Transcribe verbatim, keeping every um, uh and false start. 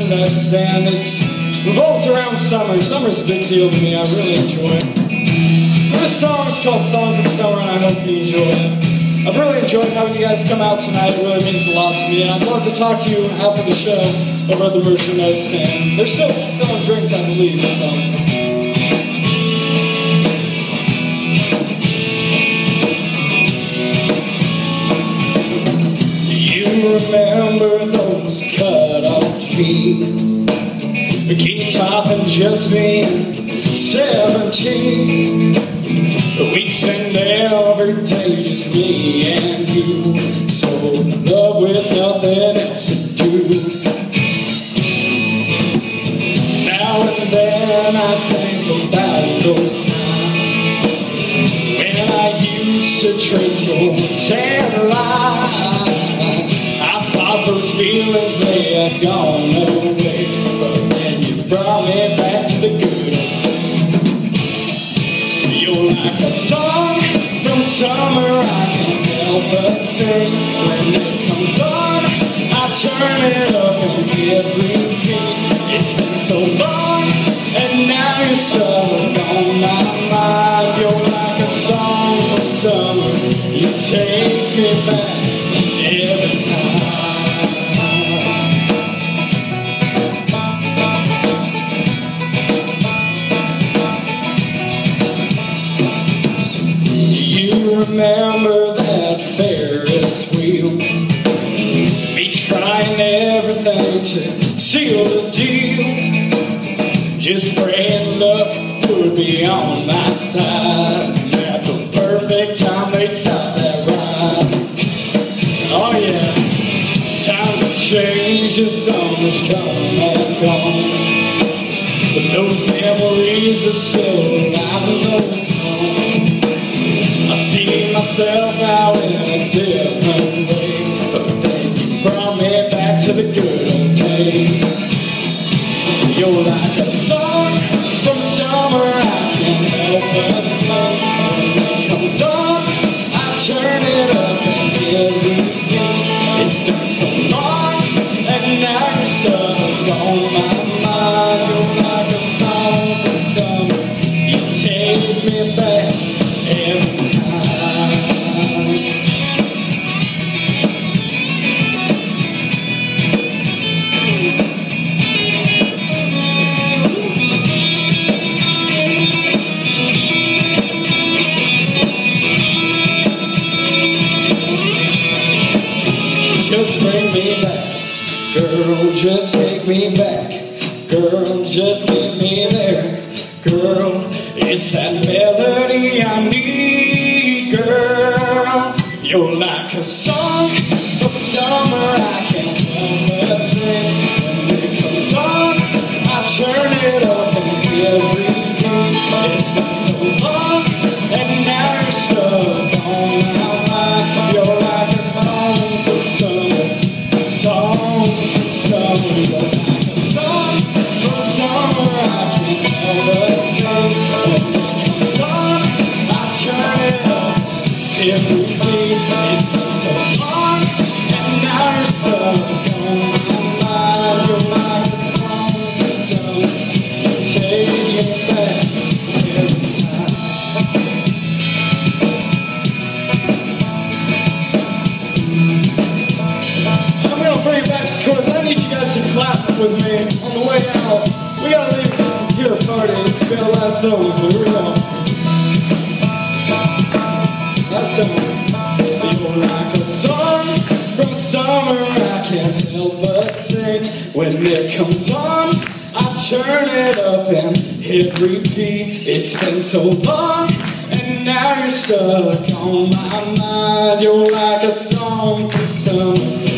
Nest, and it revolves around summer. Summer's a big deal to me, I really enjoy it. This song is called Song from Summer, and I hope you enjoy it. I've really enjoyed having you guys come out tonight. It really means a lot to me, and I'd love to talk to you after the show over at the Merchant Nest stand. They're still selling drinks, I believe, so... Remember those cut-off jeans, bikini top and just being seventeen. We'd spend every day just me and you, so in love with nothing else to do. Now and then I think about those nights when I used to trace your tan lines. Those feelings, they had gone away, but then you brought me back to the good old days. You're like a song from summer, I can't help but sing. When it comes on, I turn it up and get repeat. It's been so long, and now you're stuck on my mind. You're like a song from summer, you take me back every time. Remember that Ferris wheel, me trying everything to seal the deal, just praying luck would be on my side. At the perfect time they top that ride. Oh yeah, times have changed, the summer's come and gone, but those memories are still alive in those songs. I see myself now in a different way, but then you brought me back to the good old days. You're like a song from summer, I can't help but sing. When it comes on, I turn it up and get repeat. It's been so long, and now you're stuck on my mind. You're like a song from summer, you take me back every time. Just bring me back, girl, just take me back. Girl, just get me there. Girl, it's that melody I need, girl. You're like a song from summer, I can't help but sing. When it comes on, I turn it up and get repeat. It's been so long, and now you're stuck on my mind. You're like a song from summer, a song from summer. You're like a song from summer, I can't help but sing. When it comes on, I turn it up, it repeats. It's been so long, and now you're stuck on my mind. You're like a song from summer, you take me back every time. I'm gonna bring it back to the chorus. I need you guys to clap with me on the way out. We gotta leave here a party. It's been the last song, so here we go. Last song. You're like a song from summer, I can't help but sing. When it comes on, I turn it up and hit repeat. It's been so long, and now you're stuck on my mind. You're like a song from summer,